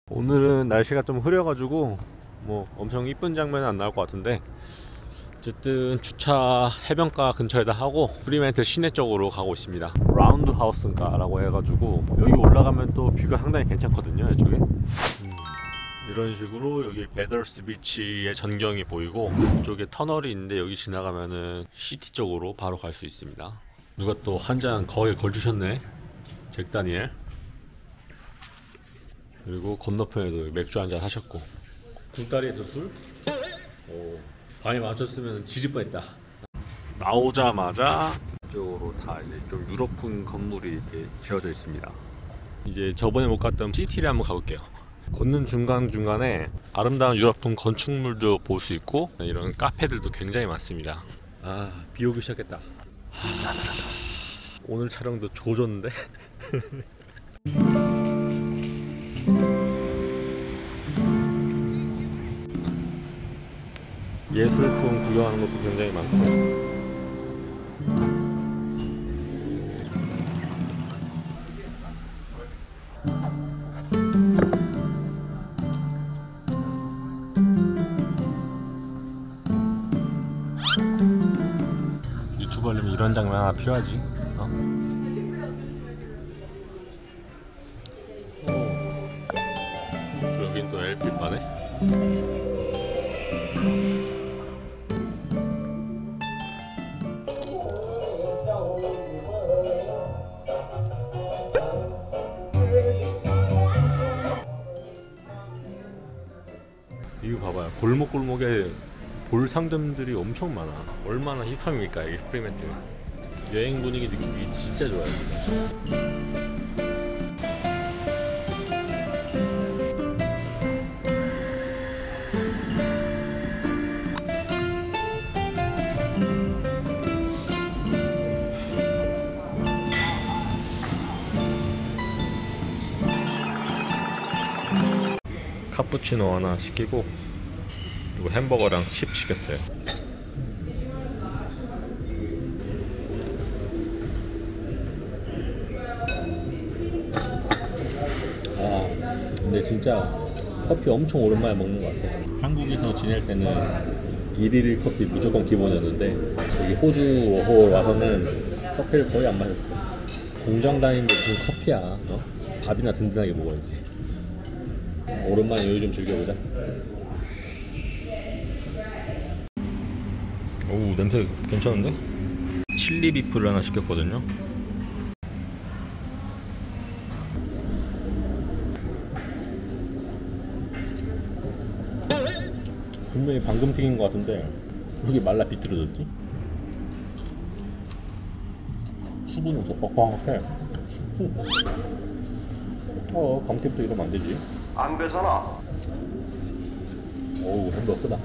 오늘은 날씨가 좀 흐려가지고 뭐 엄청 이쁜 장면은 안 나올 것 같은데, 어쨌든 주차 해변가 근처에다 하고 프리맨틀 시내 쪽으로 가고 있습니다. 라운드 하우스인가 라고 해가지고 여기 올라가면 또 뷰가 상당히 괜찮거든요. 이쪽에 이런 식으로 여기 베더스 비치의 전경이 보이고, 이쪽에 터널이 있는데 여기 지나가면은 시티 쪽으로 바로 갈 수 있습니다. 누가 또 한 잔 거기에 걸주셨네, 잭 다니엘. 그리고 건너편에도 맥주 한잔 하셨고, 굴다리에서 술? 오, 밤에 맞췄으면 지릴 뻔했다. 나오자마자 이쪽으로 다 이제 좀 유럽풍 건물이 이렇게 지어져 있습니다. 이제 저번에 못 갔던 시티를 한번 가볼게요. 걷는 중간중간에 아름다운 유럽풍 건축물도 볼 수 있고, 이런 카페들도 굉장히 많습니다. 아, 비 오기 시작했다. 싸늘하다. 오늘 촬영도 조졌는데? 예술품 구경하는 것도 굉장히 많고, 유튜브 하려면 이런 장면 하나 필요하지. 여긴 또 LP바네. 이거 봐봐요. 골목골목에 볼 상점들이 엄청 많아. 얼마나 힙합입니까 이게 프리맨틀. 여행 분위기 느끼기 진짜 좋아요. 카푸치노 하나 시키고, 그리고 햄버거랑 칩 시켰어요. 근데 진짜 커피 엄청 오랜만에 먹는 것 같아. 한국에서 지낼 때는 1일 커피 무조건 기본이었는데, 여기 호주 워홀 와서는 커피를 거의 안 마셨어. 공장 다니는데 무슨 커피야, 어? 밥이나 든든하게 먹어야지. 오랜만에 여유 좀 즐겨보자. 오, 냄새 괜찮은데? 칠리 비프를 하나 시켰거든요. 분명히 방금 튀긴 것 같은데 여기 말라 비틀어졌지? 수분이 없어. 뻑뻑해. 감튀도 이러면 안 되지. 안 되잖아. 오우, 햄버거 크다.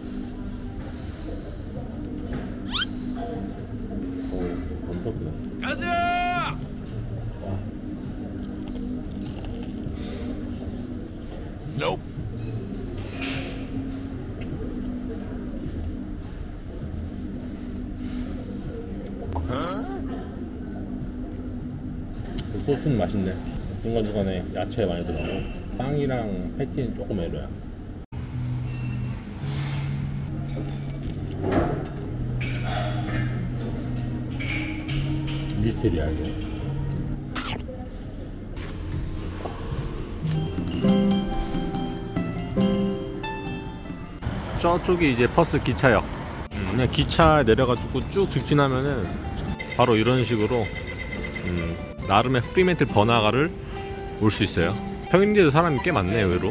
오우, 엄청 크다. 가자! 와. Nope. 그 소스는 맛있네. 중간중간에 야채 많이 들어가고, 빵이랑 패티는 조금 애로야. 미스테리야 이거. 저쪽이 이제 퍼스 기차역. 그냥 기차에 내려가지고 쭉 직진하면은 바로 이런 식으로 나름의 프리맨틀 번화가를 올 수 있어요. 평일인데도 사람이 꽤 많네, 의외로.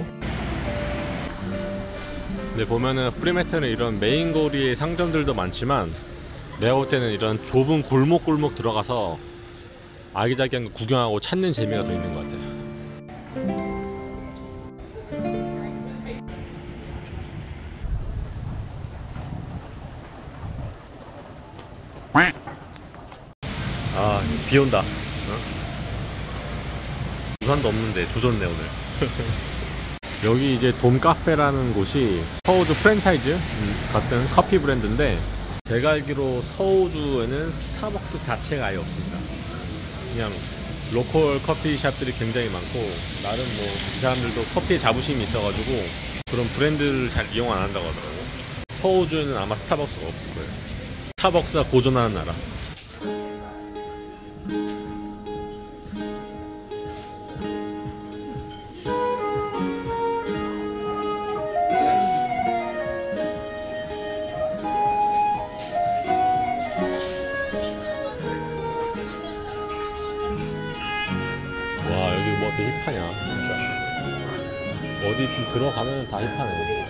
근데 보면은 프리맨틀은 이런 메인 거리의 상점들도 많지만, 내가 볼 때는 이런 좁은 골목골목 들어가서 아기자기한 거 구경하고 찾는 재미가 더 있는 것 같아요. 아, 비 온다. 우산도 없는데 조졌네 오늘. 여기 이제 돔 카페라는 곳이 서호주 프랜차이즈 같은 커피 브랜드인데, 제가 알기로 서호주에는 스타벅스 자체가 아예 없습니다. 그냥 로컬 커피숍들이 굉장히 많고, 나름 뭐 이 사람들도 커피에 자부심이 있어가지고 그런 브랜드를 잘 이용 안 한다고 하더라고. 서호주에는 아마 스타벅스가 없을 거예요. 스타벅스가 고전하는 나라. 와, 여기 뭐 되게 힙하냐 진짜. 어디 좀 들어가면 다 힙하네.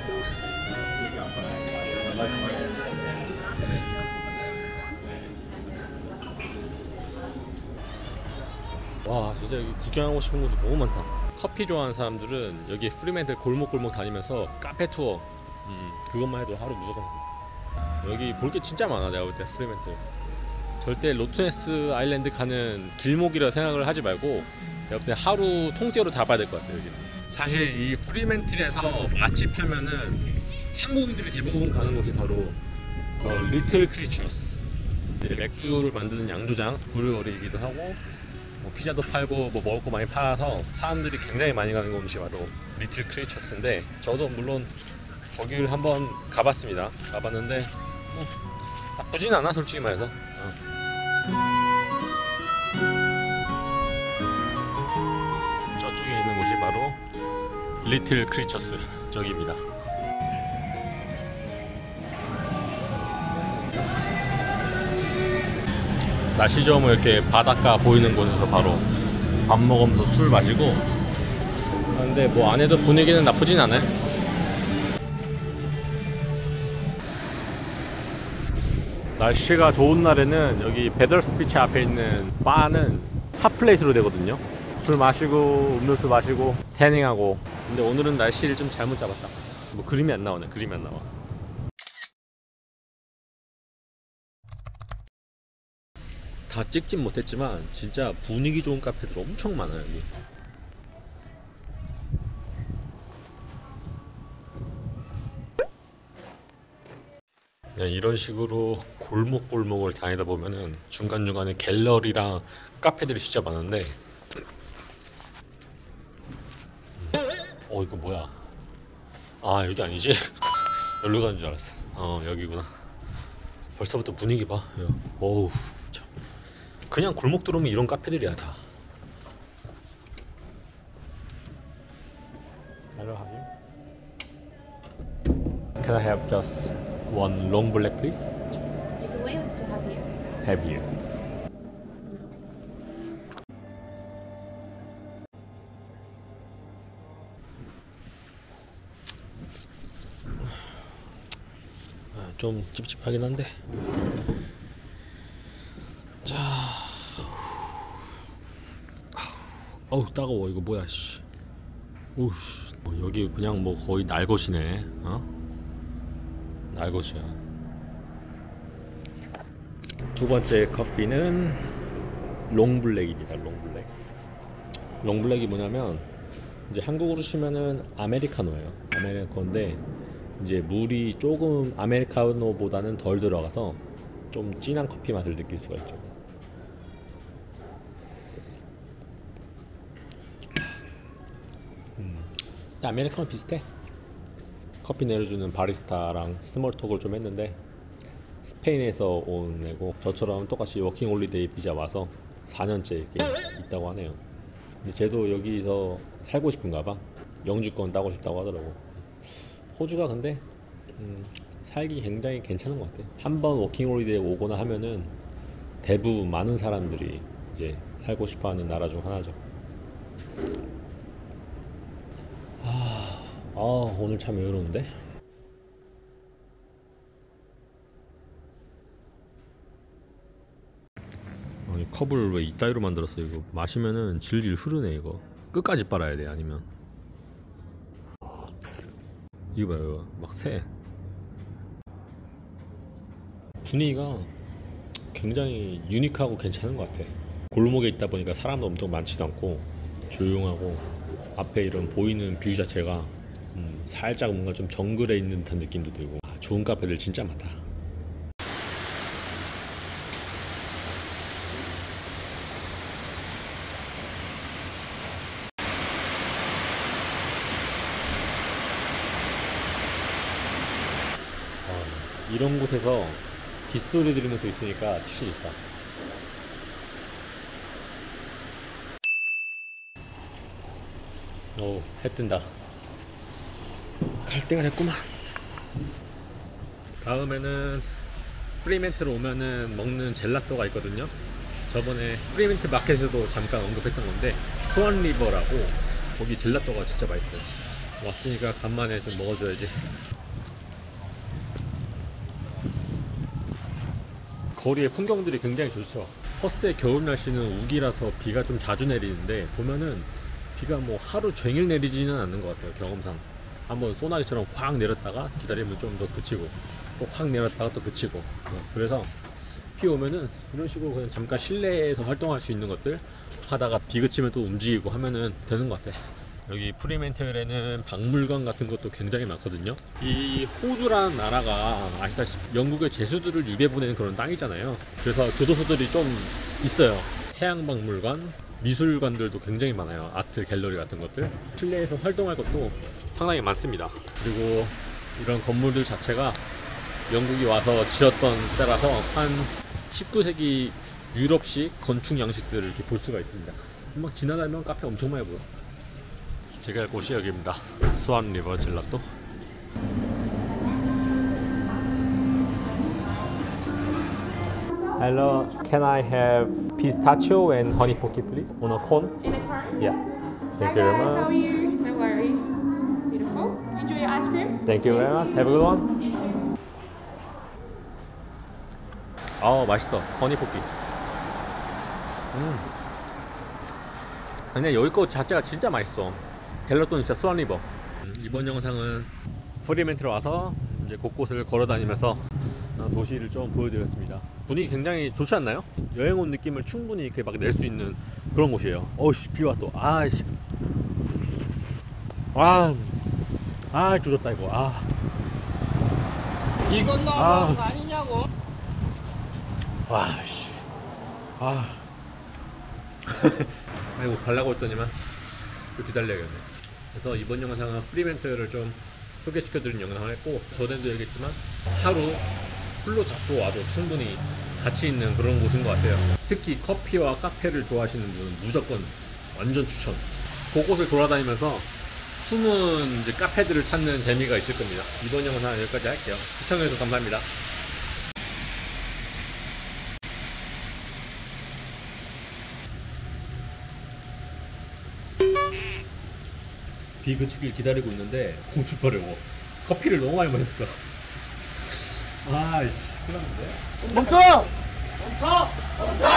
와, 진짜 여기 구경하고 싶은 곳이 너무 많다. 커피 좋아하는 사람들은 여기 프리맨틀 골목골목 다니면서 카페 투어, 그것만 해도 하루 무조건 갑니다. 여기 볼 게 진짜 많아. 내가 볼 때 프리맨틀 절대 로투네스 아일랜드 가는 길목이라 생각을 하지 말고 내가 볼 때 하루 통째로 다 봐야 될 것 같아요. 여기 사실 이 프리맨틀에서 맛집 하면은 한국인들이 대부분 가는 곳이 바로 리틀 크리처스, 맥주를 만드는 양조장 브루어리이기도 하고, 뭐 피자도 팔고 뭐 먹을 거 많이 팔아서 사람들이 굉장히 많이 가는 곳이 바로 리틀 크리처스인데, 저도 물론 거기를 한번 가봤습니다. 가봤는데 나쁘진 않아, 솔직히 말해서. 저쪽에 있는 곳이 바로 리틀 크리처스, 저기입니다. 날씨 좋으면 이렇게 바닷가 보이는 곳에서 바로 밥 먹으면서 술 마시고 하는데, 뭐 안에도 분위기는 나쁘진 않아요. 날씨가 좋은 날에는 여기 베더스피치 앞에 있는 바는 핫플레이스로 되거든요. 술 마시고 음료수 마시고 태닝하고. 근데 오늘은 날씨를 좀 잘못 잡았다. 뭐 그림이 안 나오네. 그림이 안 나와. 다 찍진 못했지만 진짜 분위기 좋은 카페들 엄청 많아요 여기. 그냥 이런 식으로 골목골목을 다니다 보면은 중간중간에 갤러리랑 카페들이 진짜 많은데, 이거 뭐야? 아, 여기 아니지? 여기로 가는 줄 알았어. 여기구나. 벌써부터 분위기 봐. 어우, 참. 그냥 골목 들어오면 이런 카페들이야 다. Hello, how are you? Can I have just one long black, please? Yes. Take away or to have here? Have here. 좀 찝찝하긴 한데. 자, 어우 따가워. 이거 뭐야 씨. 오우씨. 여기 그냥 뭐 거의 날것이네. 날것이야. 두 번째 커피는 롱블랙입니다. 롱블랙. 롱블랙이 뭐냐면 이제 한국으로 치면은 아메리카노예요. 아메리카노인데 이제 물이 조금 아메리카노보다는 덜 들어가서 좀 진한 커피 맛을 느낄 수가 있죠. 아메리카노 비슷해. 커피 내려주는 바리스타랑 스몰톡을 좀 했는데, 스페인에서 온 애고 저처럼 똑같이 워킹 홀리데이 비자 와서 4년째 이렇게 있다고 하네요. 근데 쟤도 여기서 살고 싶은가 봐. 영주권 따고 싶다고 하더라고. 호주가 근데 살기 굉장히 괜찮은 것 같아. 한번 워킹 홀리데이 오거나 하면은 대부분 많은 사람들이 이제 살고 싶어하는 나라 중 하나죠. 오늘 참 여유로운데? 아니 컵을 왜 이따위로 만들었어. 이거 마시면은 질질 흐르네. 이거 끝까지 빨아야 돼. 아니면 이거 봐요. 이거 막 새. 분위기가 굉장히 유니크하고 괜찮은 것 같아. 골목에 있다 보니까 사람도 엄청 많지도 않고 조용하고, 앞에 이런 보이는 뷰 자체가 살짝 뭔가 좀 정글에 있는 듯한 느낌도 들고, 좋은 카페들 진짜 많다. 이런 곳에서 빗소리 들으면서 있으니까 확실히 있다. 오, 해 뜬다. 갈 때가 됐구만. 다음에는 프리멘트로 오면은 먹는 젤라또가 있거든요. 저번에 프리멘트 마켓에도 잠깐 언급했던 건데 스완리버라고, 거기 젤라또가 진짜 맛있어요. 왔으니까 간만에 좀 먹어줘야지. 거리의 풍경들이 굉장히 좋죠. 퍼스의 겨울 날씨는 우기라서 비가 좀 자주 내리는데, 보면은 비가 뭐 하루 종일 내리지는 않는 것 같아요. 경험상 한번 소나기처럼 확 내렸다가 기다리면 좀 더 그치고, 또 확 내렸다가 또 그치고. 그래서 비 오면은 이런 식으로 그냥 잠깐 실내에서 활동할 수 있는 것들 하다가 비 그치면 또 움직이고 하면은 되는 것 같아. 여기 프리멘틀에는 박물관 같은 것도 굉장히 많거든요. 이 호주라는 나라가 아시다시피 영국의 제수들을 유배 보내는 그런 땅이잖아요. 그래서 교도소들이 좀 있어요. 해양박물관, 미술관들도 굉장히 많아요. 아트 갤러리 같은 것들, 실내에서 활동할 것도 상당히 많습니다. 그리고 이런 건물들 자체가 영국이 와서 지었던 때라서 한 19세기 유럽식 건축 양식들을 이렇게 볼 수가 있습니다. 막 지나다니면 카페 엄청 많이 보여. 제가 갈 곳이 여기입니다. 스완 리버 젤라또. Hello, can I have pistachio and honey pocky please? On a cone? In the car? Yeah. Hi Thank you very guys, how are much. you? No worries. Beautiful. Enjoy your ice cream. Thank you very much. Have a good one. 맛있어. 허니 포키. 그냥 여기 거 자체가 진짜 맛있어. 젤라또는 진짜 스완 리버. 이번 영상은 프리멘트로 와서 이제 곳곳을 걸어 다니면서 도시를 좀 보여드렸습니다. 분위기 굉장히 좋지 않나요? 여행 온 느낌을 충분히 이렇게 막 낼 수 있는 그런 곳이에요. 어우씨, 비와 또. 아이씨. 조졌다 이거. 이건 너무한 거 아니냐고. 씨. 아이고, 가려고 했더니만 또 기다려야겠네. 그래서 이번 영상은 프리멘트를 좀 소개시켜드린 영상을 했고, 전에도 얘기했지만 하루 풀로 잡고 와도 충분히 가치 있는 그런 곳인 것 같아요. 특히 커피와 카페를 좋아하시는 분은 무조건 완전 추천. 곳곳을 돌아다니면서 숨은 이제 카페들을 찾는 재미가 있을 겁니다. 이번 영상은 여기까지 할게요. 시청해주셔서 감사합니다. 비 그치길 기다리고 있는데 공주버려고 커피를 너무 많이 마셨어. 아이씨, 큰일 났는데? 멈춰! 멈춰! 멈춰!